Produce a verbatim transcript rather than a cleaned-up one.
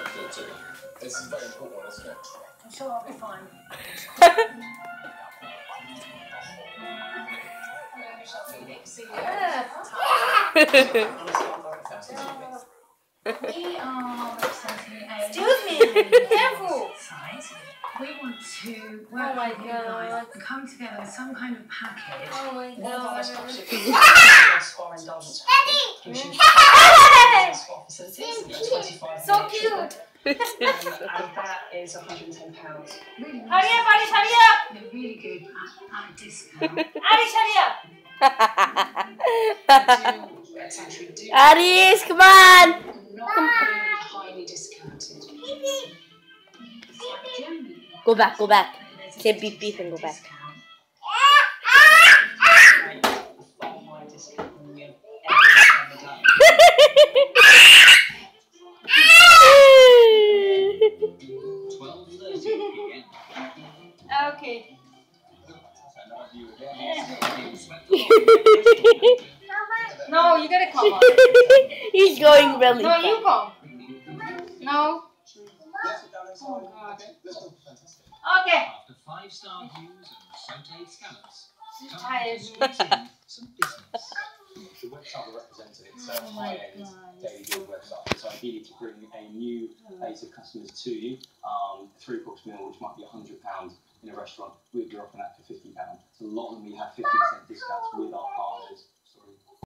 feel too. It's a very important one, isn't it? I'm sure I'll be fine. We are representing a Excuse me, careful. site. We want to Oh work my with you God. guys and come together with some kind of package. Oh my One of our most god. popular features is our indulgence package, gives you spa facilities and twenty-five So cute. and that is one hundred and ten pounds. Really Hurry nice. up, Alice, hurry up. They're really good at, at a discount. Alice, hurry up. Do, at Sanctuary, do Aris, come on! not really highly discounted. It's like Germany. Go back, go back. There's a Say beep fifty beep and go back. discount. Like, a far higher discount than we have ever done. twelve thirty p m Okay. No, you gotta come on. He's going really No, fast. you come. No. Oh god. Okay. After five-star views and sauteed scallops, I'm time tired. to squeeze in some business. The website we're representing, it's Oh a my high-end God. daily deal website. It's ideally to bring a new base of customers to you. Um, a three-course meal, which might be one hundred pounds in a restaurant, we'd be offering that for fifty pounds. So a lot of them we have fifty percent discounts with our partners.